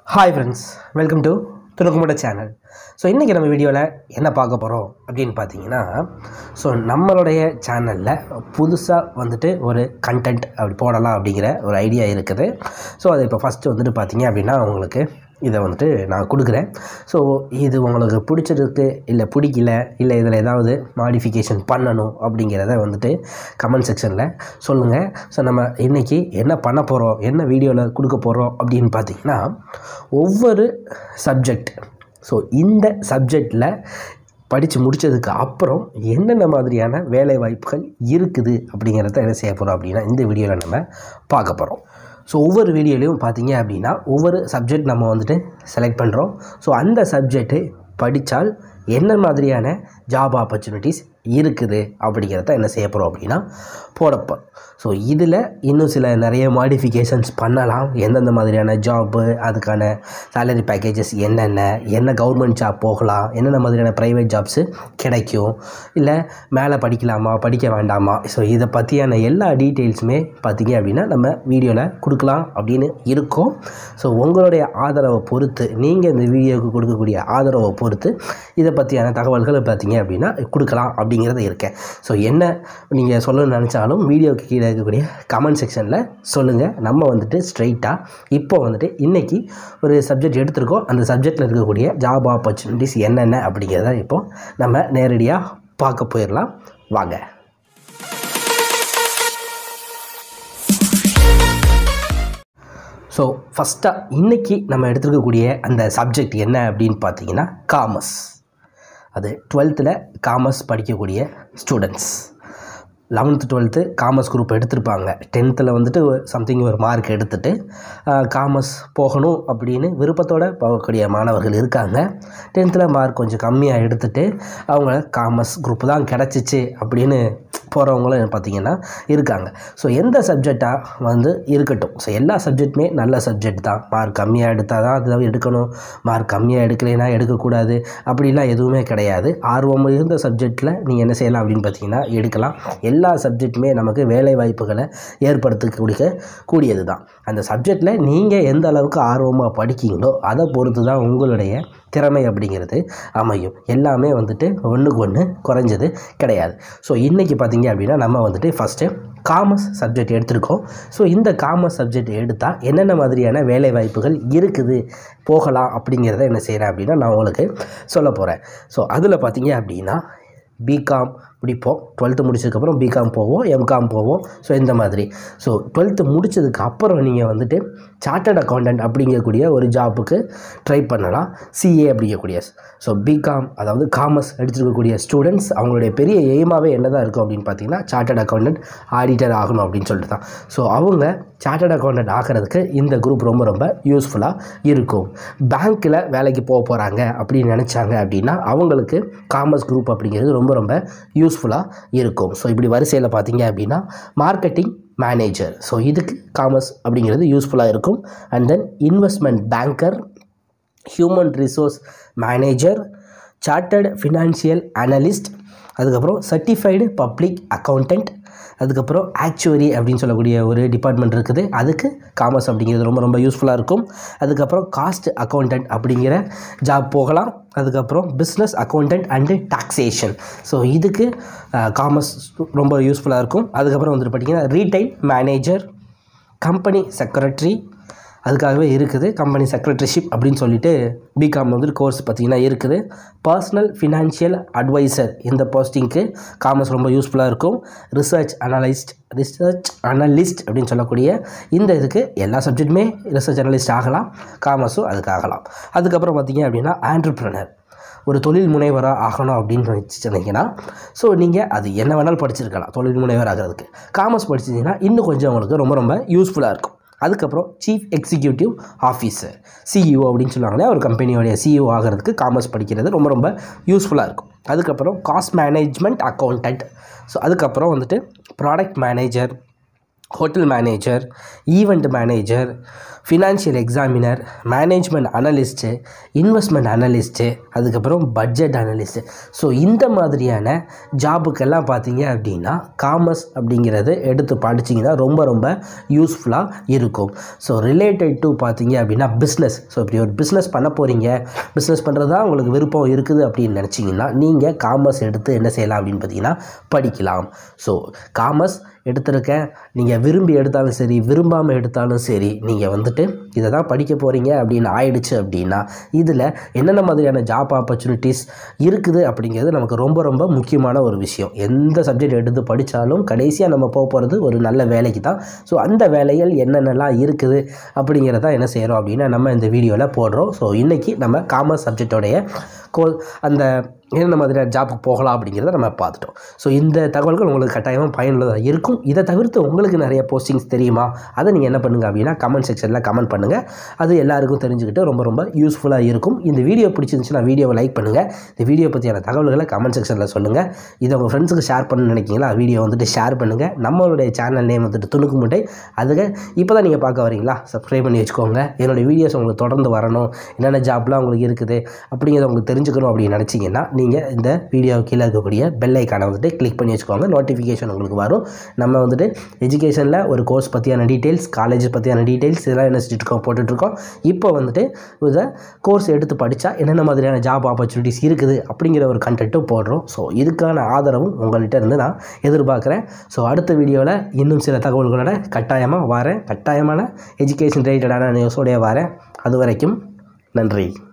Hi friends, welcome to துணுக்குமுட channel. So இன்றைக்கி நம்ம வீடியோவில் என்ன பார்க்க போகிறோம் அப்படின்னு பார்த்தீங்கன்னா, ஸோ நம்மளுடைய சேனலில் புதுசாக வந்துட்டு ஒரு கண்டென்ட் அப்படி போடலாம் அப்படிங்கிற ஒரு ஐடியா இருக்குது. ஸோ அது இப்போ ஃபஸ்ட்டு வந்துட்டு பார்த்தீங்க அப்படின்னா உங்களுக்கு இதை வந்துட்டு நான் கொடுக்குறேன். ஸோ இது உங்களுக்கு பிடிச்சிருக்கு இல்லை பிடிக்கல இல்லை இதில் ஏதாவது மாடிஃபிகேஷன் பண்ணணும் அப்படிங்கிறத வந்துட்டு கமெண்ட் செக்ஷனில் சொல்லுங்கள். ஸோ நம்ம இன்றைக்கி என்ன பண்ண போகிறோம், என்ன வீடியோவில் கொடுக்க போகிறோம் அப்படின்னு பார்த்தீங்கன்னா, ஒவ்வொரு சப்ஜெக்ட், ஸோ இந்த சப்ஜெக்டில் படித்து முடித்ததுக்கு அப்புறம் என்னென்ன மாதிரியான வேலை வாய்ப்புகள் இருக்குது அப்படிங்கிறத என்ன செய்ய போகிறோம் அப்படின்னா இந்த வீடியோவில் நம்ம பார்க்க போகிறோம். ஸோ ஒவ்வொரு வீடியோலையும் பார்த்தீங்க அப்படின்னா ஒவ்வொரு சப்ஜெக்ட் நம்ம வந்துட்டு செலக்ட் பண்ணுறோம். ஸோ அந்த சப்ஜெக்ட்டு படித்தால் என்ன மாதிரியான ஜாப் ஆப்பர்ச்சுனிட்டிஸ் இருக்குது அப்படிங்கிறத என்ன செய்ய போகிறோம் அப்படின்னா போடப்போம். ஸோ இதில் இன்னும் சில நிறைய மாடிஃபிகேஷன்ஸ் பண்ணலாம். எந்தெந்த மாதிரியான ஜாப்பு, அதுக்கான சேலரி பேக்கேஜஸ் என்ன கவர்மெண்ட் ஜாப் போகலாம், என்னென்ன மாதிரியான ப்ரைவேட் ஜாப்ஸு கிடைக்கும், இல்லை மேலே படிக்கலாமா படிக்க வேண்டாமா, ஸோ இதை பற்றியான எல்லா டீட்டெயில்ஸுமே பார்த்திங்க அப்படின்னா நம்ம வீடியோவில் கொடுக்கலாம் அப்படின்னு இருக்கோம். ஸோ உங்களுடைய ஆதரவை பொறுத்து, நீங்கள் இந்த வீடியோவுக்கு கொடுக்கக்கூடிய ஆதரவை பொறுத்து இதை பற்றியான தகவல்களை பார்த்திங்க அப்படின்னா கொடுக்கலாம் அப்படிங்கிறது இருக்கேன். ஸோ என்ன நீங்கள் சொல்லணும்னு நினச்சாலும் வீடியோவுக்கு கீழே இருக்கக்கூடிய கமெண்ட் செக்ஷனில் சொல்லுங்கள். நம்ம வந்துட்டு ஸ்ட்ரைட்டாக இப்போ வந்துட்டு இன்றைக்கி ஒரு சப்ஜெக்ட் எடுத்திருக்கோம். அந்த சப்ஜெக்டில் இருக்கக்கூடிய ஜாப் ஆப்பர்ச்சுனிட்டிஸ் என்னென்ன அப்படிங்கிறத இப்போது நம்ம நேரடியாக பார்க்க போயிடலாம். வாங்க. ஸோ ஃபஸ்ட்டாக இன்றைக்கி நம்ம எடுத்துருக்கக்கூடிய அந்த சப்ஜெக்ட் என்ன அப்படின்னு பார்த்தீங்கன்னா காமர்ஸ். அது 12th காமர்ஸ் படிக்கக்கூடிய students 11th 12th commerce group எடுத்திருப்பாங்க. 10th வந்துட்டு சம்திங் ஒரு மார்க் எடுத்துகிட்டு காமர்ஸ் போகணும் அப்படின்னு விருப்பத்தோடு போகக்கூடிய மாணவர்கள் இருக்காங்க. 10th மார்க் கொஞ்சம் கம்மியாக எடுத்துகிட்டு அவங்க காமர்ஸ் குரூப் தான் கிடச்சிச்சு அப்படின்னு போகிறவங்களும் பார்த்திங்கன்னா இருக்காங்க. ஸோ எந்த சப்ஜெக்டாக இருக்கட்டும், ஸோ எல்லா சப்ஜெக்ட்டுமே நல்ல சப்ஜெக்ட் தான். மார்க் கம்மியாக எடுத்தால் தான் அதை எடுக்கணும், மார்க் கம்மியாக எடுக்கலைன்னா எடுக்கக்கூடாது அப்படிலாம் எதுவுமே கிடையாது. ஆர்வம் இருந்த சப்ஜெக்டில் நீங்கள் என்ன செய்யலாம் அப்படின்னு பார்த்தீங்கன்னா எடுக்கலாம். எல்லா சப்ஜெக்ட்டுமே நமக்கு வேலை வாய்ப்புகளை ஏற்படுத்தக்கூடியது தான். அந்த சப்ஜெக்டில் நீங்கள் எந்த அளவுக்கு ஆர்வமாக படிக்கிறீங்களோ அதை பொறுத்து தான் உங்களுடைய திறமை அப்படிங்கிறது அமையும். எல்லாமே ஒன்றுக்கு ஒன்று குறைஞ்சது கிடையாது. ஸோ இன்றைக்கி பார்த்திங்க அப்படின்னா நம்ம ஃபஸ்ட்டு காமர்ஸ் சப்ஜெக்ட் எடுத்திருக்கோம். ஸோ இந்த காமர்ஸ் சப்ஜெக்ட் எடுத்தால் என்னென்ன மாதிரியான வேலை வாய்ப்புகள் இருக்குது, போகலாம் அப்படிங்கிறத என்ன செய்கிறேன் அப்படின்னா நான் உங்களுக்கு சொல்ல போகிறேன். ஸோ அதில் பார்த்திங்க அப்படின்னா பிகாம் முடிப்போம். 12th முடிச்சதுக்கப்புறம் பிகாம் போவோம், எம்காம் போவோம். ஸோ இந்த மாதிரி. ஸோ 12th முடித்ததுக்கு அப்புறம் நீங்கள் சார்ட்டர்ட் அக்கௌண்டன்ட் அப்படிங்கக்கூடிய ஒரு ஜாப்புக்கு ட்ரை பண்ணலாம். சிஏ அப்படிங்கக்கூடிய, ஸோ பிகாம் அதாவது காமர்ஸ் எடுத்துருக்கக்கூடிய ஸ்டூடெண்ட்ஸ் அவங்களுடைய பெரிய எய்மாகவே என்ன தான் இருக்கும் அப்படின்னு பார்த்தீங்கன்னா சார்ட்டர்ட் அக்கௌண்டன்ட், ஆடிட்டர் ஆகணும் அப்படின்னு சொல்லிட்டு தான். ஸோ அவங்க சார்ட்டர்ட் அக்கௌண்டன்ட் ஆகிறதுக்கு இந்த குரூப் ரொம்ப யூஸ்ஃபுல்லாக இருக்கும். பேங்க்கில் வேலைக்கு போகிறாங்க அப்படின்னு நினச்சாங்க அப்படின்னா அவங்களுக்கு காமர்ஸ் குரூப் அப்படிங்கிறது ரொம்ப யூஸ்ஃபுல்லாக இருக்கும். ஸோ இப்படி வரிசையில் பார்த்தீங்க அப்படின்னா மார்க்கெட்டிங் மேனேஜர், ஸோ இதுக்கு காமர்ஸ் அப்படிங்கிறது யூஸ்ஃபுல்லாக இருக்கும். And then investment banker, human resource manager, chartered financial analyst, அதுக்கப்புறம் சர்டிஃபைடு பப்ளிக் அக்கௌண்டன்ட், அதுக்கப்புறம் ஆக்சுவரி அப்படின்னு சொல்லக்கூடிய ஒரு டிபார்ட்மெண்ட் இருக்குது. அதுக்கு காமர்ஸ் அப்படிங்கிறது ரொம்ப யூஸ்ஃபுல்லாக இருக்கும். அதுக்கப்புறம் காஸ்ட் அக்கௌண்டன்ட் அப்படிங்கிற ஜாப் போகலாம். அதுக்கப்புறம் business accountant and taxation, so இதுக்கு காமர்ஸ் ரொம்ப யூஸ்ஃபுல்லாக இருக்கும். அதுக்கப்புறம் பார்த்திங்கன்னா ரீட்டைல் மேனேஜர், கம்பெனி செக்ரட்டரி, அதுக்காகவே இருக்குது கம்பெனி செக்ரட்டரிஷிப் அப்படின்னு சொல்லிட்டு பிகாம் கோர்ஸ் பார்த்திங்கன்னா இருக்குது. பர்சனல் ஃபினான்ஷியல் அட்வைசர், இந்த போஸ்டிங்க்கு காமர்ஸ் ரொம்ப யூஸ்ஃபுல்லாக இருக்கும். ரிசர்ச் அனலிஸ்ட் அப்படின்னு சொல்லக்கூடிய இந்த இதுக்கு எல்லா சப்ஜெக்ட்டுமே ரிசர்ச் அனலிஸ்ட் ஆகலாம், காமர்ஸும் அதுக்கு ஆகலாம். அதுக்கப்புறம் பார்த்திங்க அப்படின்னா ஆண்டர்ப்ரனர், ஒரு தொழில் முனைவராக ஆகணும் அப்படின்னு வச்சுருந்தீங்கன்னா ஸோ நீங்கள் அது என்ன வேணாலும் படிச்சிருக்கலாம். தொழில் முனைவர் ஆகிறதுக்கு காமர்ஸ் படிச்சிருந்தீங்கன்னா இன்னும் கொஞ்சம் உங்களுக்கு ரொம்ப யூஸ்ஃபுல்லாக இருக்கும். அதுக்கப்புறம் சீஃப் எக்ஸிக்யூட்டிவ் ஆஃபீஸர், சிஇஓ அப்படின்னு சொல்லுவாங்களே, ஒரு கம்பெனியோடைய சிஇஓ ஆகிறதுக்கு காமர்ஸ் படிக்கிறது ரொம்ப யூஸ்ஃபுல்லாக இருக்கும். அதுக்கப்புறம் காஸ்ட் மேனேஜ்மெண்ட் அக்கௌண்டன்ட், ஸோ அதுக்கப்புறம் product manager, hotel manager, event manager, financial examiner, management analyst, investment analyst, அதுக்கப்புறம் பட்ஜெட் அனலிஸ்ட்டு. ஸோ இந்த மாதிரியான ஜாபுக்கெல்லாம் பார்த்தீங்க அப்படின்னா காமர்ஸ் அப்படிங்கிறது எடுத்து படிச்சிங்கன்னா ரொம்ப ரொம்ப யூஸ்ஃபுல்லாக இருக்கும். ஸோ ரிலேட்டட் டு பார்த்தீங்க அப்படின்னா பிஸ்னஸ். ஸோ இப்படி ஒரு பிஸ்னஸ் பண்ண போகிறீங்க, பிஸ்னஸ் பண்ணுறது தான் உங்களுக்கு விருப்பம் இருக்குது அப்படின்னு நினச்சிங்கன்னா நீங்கள் காமர்ஸ் எடுத்து என்ன செய்யலாம் அப்படின்னு பார்த்தீங்கன்னா படிக்கலாம். ஸோ காமர்ஸ் எடுத்திருக்கேன், நீங்கள் விரும்பி எடுத்தாலும் சரி விரும்பாமல் எடுத்தாலும் சரி, நீங்கள் வந்துட்டு இதை தான் படிக்க போகிறீங்க அப்படின்னு ஆயிடுச்சு அப்படின்னா இதில் என்னென்ன மாதிரியான ஜாப் ஆப்பர்ச்சுனிட்டிஸ் இருக்குது அப்படிங்கிறது நமக்கு ரொம்ப ரொம்ப முக்கியமான ஒரு விஷயம். எந்த சப்ஜெக்ட் எடுத்து படித்தாலும் கடைசியாக நம்ம போக போகிறது ஒரு நல்ல வேலைக்கு தான். ஸோ அந்த வேலைகள் என்னென்னலாம் இருக்குது அப்படிங்கிறத என்ன செய்கிறோம் அப்படின்னா நம்ம இந்த வீடியோவில் போடுறோம். ஸோ இன்றைக்கி நம்ம காமர்ஸ் சப்ஜெக்டோடைய அந்த என்னென்ன மாதிரியான ஜாப்புக்கு போகலாம் அப்படிங்கிறத நம்ம பார்த்துட்டோம். ஸோ இந்த தகவல்கள் உங்களுக்கு கட்டாயமாக பயனுள்ளதாக இருக்கும். இதை தவிர்த்து உங்களுக்கு நிறைய போஸ்டிங்ஸ் தெரியுமா, அதை நீங்கள் என்ன பண்ணுங்கள் அப்படின்னா கமெண்ட் செக்ஷனில் கமெண்ட் பண்ணுங்கள். அது எல்லாருக்கும் தெரிஞ்சுக்கிட்டு ரொம்ப ரொம்ப யூஸ்ஃபுல்லாக இருக்கும். இந்த வீடியோ பிடிச்சிருந்துச்சுன்னா வீடியோவை லைக் பண்ணுங்கள். இந்த வீடியோ பற்றியான தகவல்களை கமெண்ட் செக்ஷனில் சொல்லுங்கள். இதை உங்கள் ஃப்ரெண்ட்ஸுக்கு ஷேர் பண்ணணும்னு நினைக்கிங்களா, வீடியோ வந்துட்டு ஷேர் பண்ணுங்கள். நம்மளுடைய சேனல் நேம் வந்துட்டு துணுக்கு முட்டை. அதுக்கு இப்போ தான் நீங்கள் பார்க்க வரீங்களா, சப்ஸ்கிரைப் பண்ணி வச்சுக்கோங்க. என்னுடைய வீடியோஸ் உங்களுக்கு தொடர்ந்து வரணும், என்னென்ன ஜாப்லாம் உங்களுக்கு இருக்குது அப்படிங்கிறத உங்களுக்கு தெரிஞ்சுக்கணும் அப்படின்னு நினச்சிங்கன்னா நீங்கள் இந்த வீடியோ கீழே இருக்கக்கூடிய பெல் ஐக்கானை வந்துட்டு கிளிக் பண்ணி வச்சுக்கோங்க. நோட்டிஃபிகேஷன் உங்களுக்கு வரும். நம்ம வந்துட்டு எஜுகேஷனில் ஒரு கோர்ஸ் பற்றியான டீட்டெயில்ஸ், காலேஜ் பற்றியான டீட்டெயில்ஸ் இதெல்லாம் என்ன செஞ்சுட்ருக்கோம் போட்டுட்ருக்கோம். இப்போ வந்துட்டு இதை கோர்ஸ் எடுத்து படித்தா என்னென்ன மாதிரியான ஜாப் ஆப்பர்ச்சுனிட்டிஸ் இருக்குது அப்படிங்கிற ஒரு கண்டென்ட்டும் போடுறோம். ஸோ இதுக்கான ஆதரவும் உங்கள்கிட்ட இருந்து நான் எதிர்பார்க்குறேன். ஸோ அடுத்த வீடியோவில் இன்னும் சில தகவல்களோட கட்டாயமாக வரேன். கட்டாயமான எஜுகேஷன் ரிலேட்டடான நியூஸோடைய வரேன். அது வரைக்கும் நன்றி.